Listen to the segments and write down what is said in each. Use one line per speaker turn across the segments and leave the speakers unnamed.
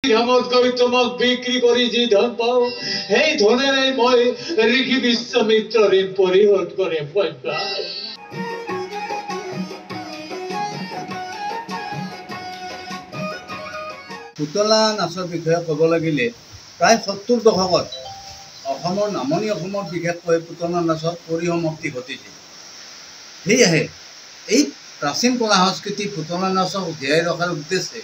ধামত গৈ তোমাক বিক্ৰী কৰি যি ধন পাওঁ সেই ধনেৰে মই ঋষি বিশ্বামিত্ৰ ঋণ পৰিশোধ কৰিম।
পুতলা নাচৰ বিষয়ে ক'ব লাগিলে প্ৰায় ৭০ দশকত অসমৰ নামনি অসমত বিশেষকৈ পুতলা নাচত পৰিসমাপ্তি ঘটিছিল। সেয়েহে এই প্ৰাচীন কলা সংস্কৃতি পুতলা নাচক জীয়াই ৰখাৰ উদ্দেশ্যে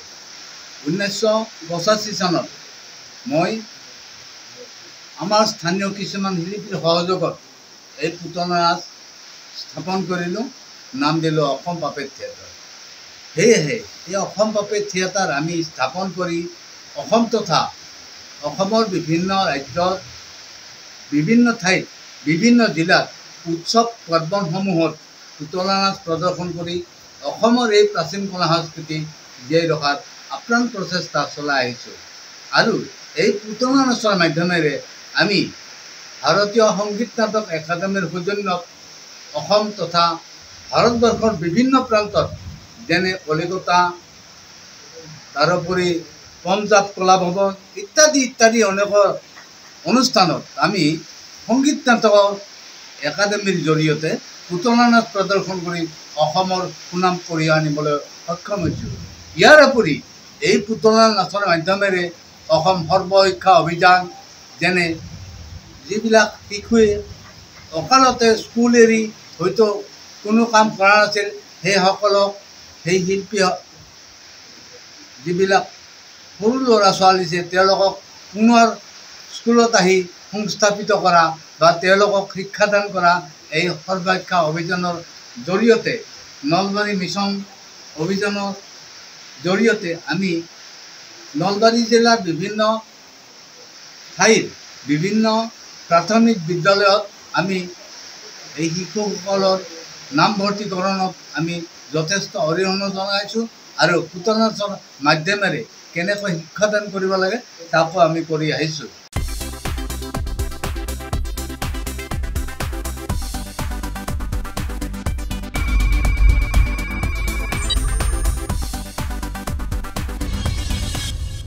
1985 চনত মই আমাৰ স্থানীয় কিছুমান শিল্পীৰ সহযোগত এই পুতলা নাচ স্থাপন কৰিলোঁ, নাম দিলোঁ অসম পাপেট থিয়েটাৰ। সেয়েহে এই অসম পাপেট থিয়েটাৰ আমি স্থাপন কৰি অসম তথা অসমৰ বিভিন্ন ৰাজ্যত বিভিন্ন ঠাইত বিভিন্ন জিলাত উৎসৱ পাৰ্বণসমূহত পুতলা নাচ প্ৰদৰ্শন কৰি অসমৰ এই প্ৰাচীন কলা সংস্কৃতি জীয়াই ৰখাৰ আপ্ৰাণ প্ৰচেষ্টা চলাই আহিছোঁ। আৰু এই পুতলা নাচৰ মাধ্যমেৰে আমি ভাৰতীয় সংগীত নাটক একাডেমীৰ সৌজন্যত অসম তথা ভাৰতবৰ্ষৰ বিভিন্ন প্ৰান্তত যেনে কলিকতা, তাৰোপৰি পঞ্জাৱ কলা ভৱন ইত্যাদি ইত্যাদি অনেক অনুষ্ঠানত আমি সংগীত নাটকৰ একাডেমীৰ জৰিয়তে পুতলা নাচ প্ৰদৰ্শন কৰি অসমৰ সুনাম কঢ়িয়াই আনিবলৈ সক্ষম হৈছোঁ। ইয়াৰ উপৰি এই পুতলা নাচৰ মাধ্যমেৰে অসম সৰ্বশিক্ষা অভিযান, যেনে যিবিলাক শিশুৱে অকালতে স্কুল এৰি হয়তো কোনো কাম কৰা নাছিল সেইসকলক, সেই শিল্পী যিবিলাক সৰু ল'ৰা ছোৱালী আছে তেওঁলোকক পুনৰ স্কুলত আহি সংস্থাপিত কৰা বা তেওঁলোকক শিক্ষাদান কৰা এই সৰ্বশিক্ষা অভিযানৰ জৰিয়তে, নলবাৰী মিছন অভিযানৰ জৰিয়তে আমি নলবাৰী জিলাৰ বিভিন্ন ঠাইৰ বিভিন্ন প্ৰাথমিক বিদ্যালয়ত আমি এই শিশুসকলৰ নামভৰ্তিকৰণত আমি যথেষ্ট অৰিহণা জনাইছোঁ আৰু পুতলা নাচৰ মাধ্যমেৰে কেনেকৈ শিক্ষাদান কৰিব লাগে তাকো আমি কৰি আহিছোঁ।